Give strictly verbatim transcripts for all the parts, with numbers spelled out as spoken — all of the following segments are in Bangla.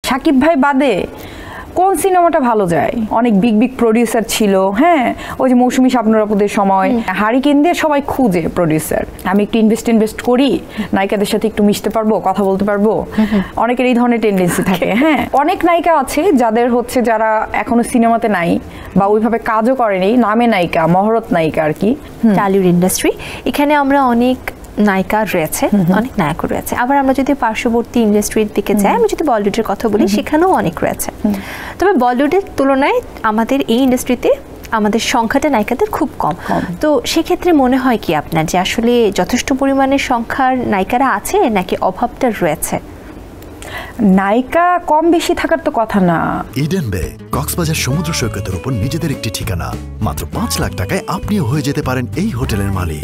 শাকিব ভাই বাদে কোন সিনেমাটা ভালো যায়? অনেক বিগ বিগ প্রডিউসার ছিল, হ্যাঁ, ওই যে মৌসুমী স্বপ্নরাপুদের সময় হারিকেন দিয়ে সবাই খুঁজে প্রডিউসার। আমি একটু ইনভেস্ট ইনভেস্ট করি, নায়িকাদের সাথে একটু মিশতে পারবো, কথা বলতে পারবো, অনেকের এই ধরনের টেন্ডেন্সি থাকে। হ্যাঁ, অনেক নায়িকা আছে যাদের হচ্ছে যারা এখনো সিনেমাতে নাই বা ওইভাবে কাজও করেনি, নামে নায়িকা, মহরত নায়িকা আর কি। টলিউড ইন্ডাস্ট্রি, এখানে আমরা অনেক নায়িকা রয়েছে, অনেক নায়কও রয়েছে। আবার আমরা যদি পার্শ্ববর্তী ইন্ডাস্ট্রির দিকে যাই, আমি যদি বলিউডের কথা বলি, সেখানেও অনেক রয়েছে। তবে বলিউডের তুলনায় আমাদের এই ইন্ডাস্ট্রিতে আমাদের সংখ্যাটা নায়িকাদের খুব কম। তো সেক্ষেত্রে মনে হয় কি আপনার যে আসলে যথেষ্ট পরিমাণের সংখ্যার নায়িকারা আছে নাকি অভাবটা রয়েছে? নায়িকা কম বেশি থাকার তো কথা না। ইডেন বে কক্সবাজার সমুদ্র সৈকতের উপর নিজেদের একটি ঠিকানা। মাত্র পাঁচ লাখ টাকায় আপনিও হয়ে যেতে পারেন এই হোটেলের মালিক।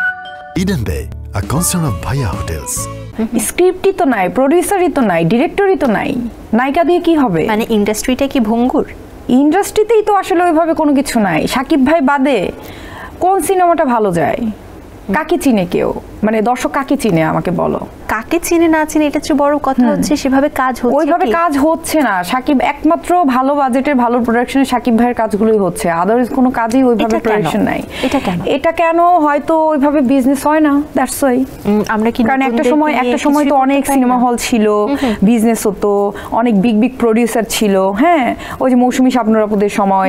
Eden Bay, a concern of Bhaiya hotels. স্ক্রিপ্টই তো নাই, প্রডিউসারই তো নাই, ডিরেক্টরই তো নাই, নায়িকা দিয়ে কি হবে? মানে ইন্ডাস্ট্রিটা কি ভঙ্গুর? ইন্ডাস্ট্রিতেই তো আসলে ওইভাবে কোনো কিছু নাই। শাকিব ভাই বাদে কোন সিনেমাটা ভালো যায়? কাকে চিনে কেউ? মানে দর্শক কাকে চিনে আমাকে বলো? কাকে চিনে না চিনে এটা চেয়ে বড় কথা হচ্ছে সেভাবে কাজ হচ্ছে, ওইভাবে কাজ হচ্ছে না। শাকিব একমাত্র ভালো বাজেটের ভালো প্রোডাকশনে শাকিব ভাইয়ের কাজগুলোই হচ্ছে, আদারওয়াইজ কোনো কাজই ওইভাবে প্রোডাকশন নাই। এটা কেন? এটা কেন? হয়তো ওইভাবে বিজনেস হয় না, দ্যাটস ওয়াই। আমরা কি কারণ একটা সময় একটা সময় তো অনেক সিনেমা হল ছিল, বিজনেস হতো, অনেক বিগ বিগ প্রডিউসার ছিল, হ্যাঁ, ওই যে মৌসুমী স্বপ্নরাপুদের সময়।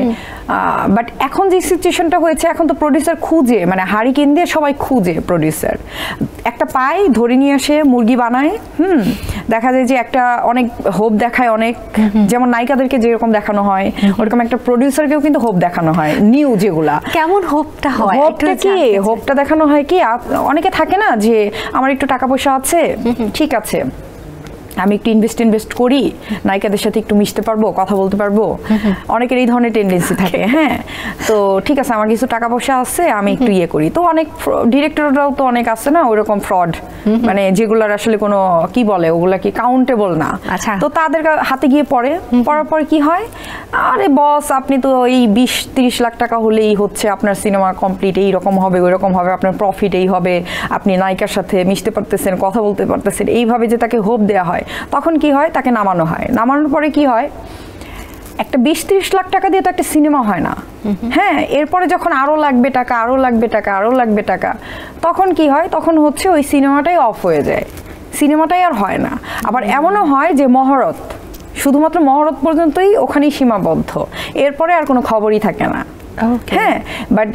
বাট এখন যে সিচুয়েশনটা হয়েছে, এখন তো প্রডিউসার খুঁজে, মানে হারিকেন দিয়ে সবাই খুঁজে প্রডিউসার। একটা পায় ধরে নিয়ে আসে, মুরগি বানায়, হুম, দেখা যায় যে একটা অনেক হোপ দেখায়, অনেক যেমন নায়িকাদেরকে যেরকম দেখানো হয় ওরকম একটা প্রডিউসারকেও কিন্তু হোপ দেখানো হয়। নিউ যেগুলা কেমন হোপটা হয়? হোপটা কি? হোপটা দেখানো হয় কি, অনেকে থাকে না যে আমার একটু টাকা পয়সা আছে, ঠিক আছে, আমি একটু ইনভেস্ট ইনভেস্ট করি, নায়িকাদের সাথে একটু মিশতে পারবো, কথা বলতে পারবো, অনেকের এই ধরনের টেন্ডেন্সি থাকে। হ্যাঁ, তো ঠিক আছে, আমার কিছু টাকা পয়সা আছে, আমি একটু ইয়ে করি। তো অনেক ডিরেক্টররাও তো অনেক আছে না ওইরকম ফ্রড, মানে যেগুলোর আসলে কোনো কি বলে, ওগুলা কি কাউন্টেবল না। তো তাদের হাতে গিয়ে পড়ে, পড়ার পরে কি হয়, আরে বস আপনি তো এই বিশ তিরিশ লাখ টাকা হলেই হচ্ছে আপনার সিনেমা কমপ্লিট, এইরকম হবে, ওই রকম হবে, আপনার প্রফিট এই হবে, আপনি নায়িকার সাথে মিশতে পারতেছেন, কথা বলতে পারতেছেন, এইভাবে যে তাকে হোপ দেওয়া হয়, তখন কি হয়, তাকে নামানো হয়। নামানোর পরে কি হয়, একটা বিশ ত্রিশ লাখ টাকা দিয়ে তো একটা সিনেমা হয় না। হ্যাঁ, এরপরে যখন আরো লাগবে টাকা, আরো লাগবে টাকা, আরো লাগবে টাকা, তখন কি হয়, তখন হচ্ছে ওই সিনেমাটাই অফ হয়ে যায়, সিনেমাটাই আর হয় না। আবার এমনও হয় যে মহরত, শুধুমাত্র মহরত পর্যন্তই ওখানেই সীমাবদ্ধ, এরপরে আর কোনো খবরই থাকে না। হ্যাঁ, বাট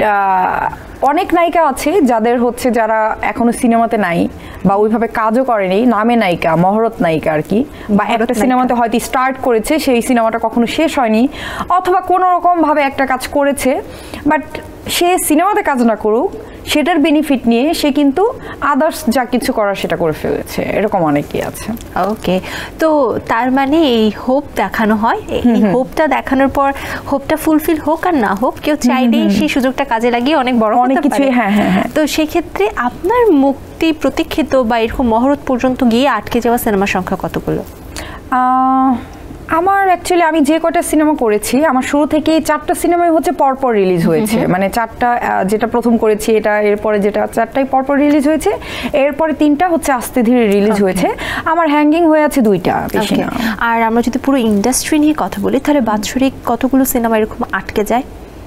অনেক নায়িকা আছে যাদের হচ্ছে যারা এখনো সিনেমাতে নাই বা ওইভাবে কাজও করেনি, নামে নায়িকা, মহরত নায়িকা আর কি, বা একটা সিনেমাতে হয়তো স্টার্ট করেছে, সেই সিনেমাটা কখনো শেষ হয়নি, অথবা কোনো রকম ভাবে একটা কাজ করেছে, বাট সে সিনেমাতে কাজ না করুক, সেটার বেনিফিট নিয়ে সে কিন্তু আদার্স যা কিছু করার সেটা করে ফেলেছে, এরকম অনেকেই আছে। ওকে, তো তার মানে এই হোপ দেখানো হয়, এই হোপটা দেখানোর পর হোপটা ফুলফিল হোক আর না হোক, কেউ চাইলেই সেই সুযোগটা কাজে লাগিয়ে অনেক বড় অনেক কিছু। হ্যাঁ হ্যাঁ হ্যাঁ। তো সেক্ষেত্রে আপনার মুক্তি প্রতীক্ষিত বা এরকম মহরত পর্যন্ত গিয়ে আটকে যাওয়া সিনেমার সংখ্যা কতগুলো? আমার অ্যাকচুয়ালি আমি যে কটা সিনেমা করেছি, আমার শুরু থেকেই চারটা সিনেমাই হচ্ছে পরপর রিলিজ হয়েছে, মানে চারটা, যেটা প্রথম করেছি এটা, এরপরে যেটা, চারটাই পরপর রিলিজ হয়েছে, এরপরে তিনটা হচ্ছে আস্তে ধীরে রিলিজ হয়েছে। আমার হ্যাঙ্গিং হয়ে আছে দুইটা, বেশি না। আর আমরা যদি পুরো ইন্ডাস্ট্রি নিয়ে কথা বলি, তাহলে বাৎসরিক কতগুলো সিনেমা এরকম আটকে যায়?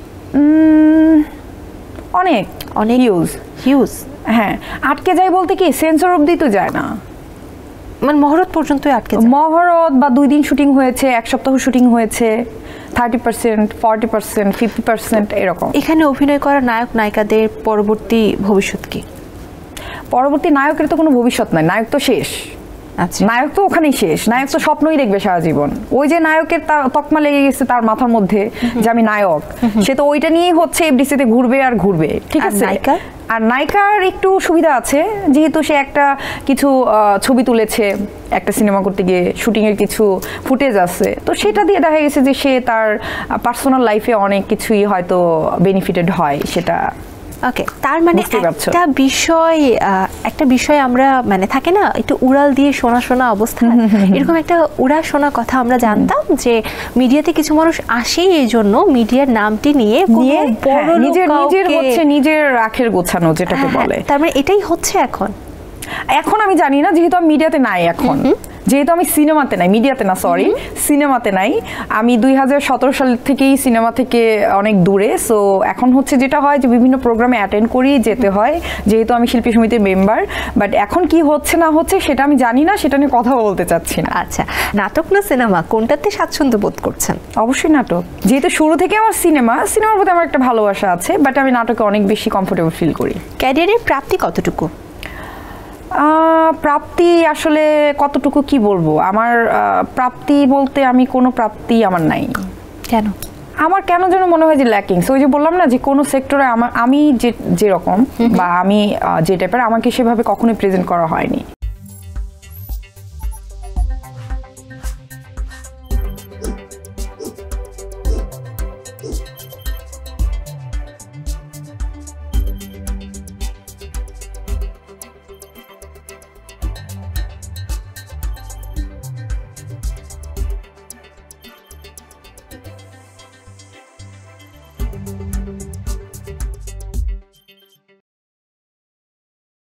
অনেক অনেক হিউজ হিউজ হ্যাঁ, আটকে যায় বলতে কি, সেন্সর অবধি তো যায় না, মানে মহরত পর্যন্তই আটকে যায়। মহরত বা দুই দিন শুটিং হয়েছে, এক সপ্তাহ শুটিং হয়েছে, thirty percent, forty percent, fifty percent এরকম। এখানে অভিনয় করা নায়ক নায়িকাদের পরবর্তী ভবিষ্যৎ কি? পরবর্তী নায়কের তো কোনো ভবিষ্যৎ নাই, নায়ক তো শেষ। নায়ক তো ওখানেই শেষ, নায়ক তো স্বপ্নই দেখবে সারা জীবন। ওই যে নায়কের তকমা লেগে গেছে তার মাথার মধ্যে যে আমি নায়ক, সে তো ওইটা নিয়েই হচ্ছে এফডিসিতে ঘুরবে আর ঘুরবে, ঠিক আছে। আর নায়িকার একটু সুবিধা আছে, যেহেতু সে একটা কিছু ছবি তুলেছে একটা সিনেমা করতে গিয়ে, শুটিং এর কিছু ফুটেজ আছে, তো সেটা দিয়ে দেখা গেছে যে সে তার পার্সোনাল লাইফে অনেক কিছুই হয়তো বেনিফিটেড হয় সেটা। ওকে, তার মানে একটা বিষয় একটা বিষয় আমরা মানে থাকে না একটু উড়াল দিয়ে শোনা শোনা অবস্থা, এরকম একটা উড়া শোনা কথা আমরা জানতাম যে মিডিয়াতে কিছু মানুষ আসেই এই জন্য মিডিয়ার নামটি নিয়ে নিজের নিজের হচ্ছে নিজের আখের গোছানো যেটাকে বলে, তার মানে এটাই হচ্ছে এখন। এখন আমি জানি না, যেহেতু আমি মিডিয়াতে নাই এখন, যেহেতু আমি সিনেমাতে নাই, মিডিয়াতে না, সরি সিনেমাতে নাই, আমি দুই হাজার সতেরো সাল থেকেই সিনেমা থেকে অনেক দূরে। সো এখন হচ্ছে যেটা হয় যে বিভিন্ন প্রোগ্রামে অ্যাটেন্ড করি, যেতে হয়, যেহেতু আমি শিল্পী সমিতির মেম্বার। বাট এখন কি হচ্ছে না হচ্ছে সেটা আমি জানি না, সেটা নিয়ে কথা বলতে চাচ্ছি না। আচ্ছা, নাটক না সিনেমা, কোনটাতে স্বাচ্ছন্দ্য বোধ করছেন? অবশ্যই নাটক, যেহেতু শুরু থেকে আমার সিনেমা সিনেমার প্রতি আমার একটা ভালোবাসা আছে, বাট আমি নাটকে অনেক বেশি কমফোর্টেবল ফিল করি। ক্যারিয়ারের প্রাপ্তি কতটুকু? প্রাপ্তি আসলে কতটুকু কি বলবো, আমার প্রাপ্তি বলতে আমি কোনো প্রাপ্তি আমার নাই। কেন? আমার কেন যেন মনে হয় যে ল্যাকিংস। ওই যে বললাম না যে কোনো সেক্টরে আমার আমি যে যেরকম বা আমি যে টাইপের, আমাকে সেভাবে কখনোই প্রেজেন্ট করা হয়নি।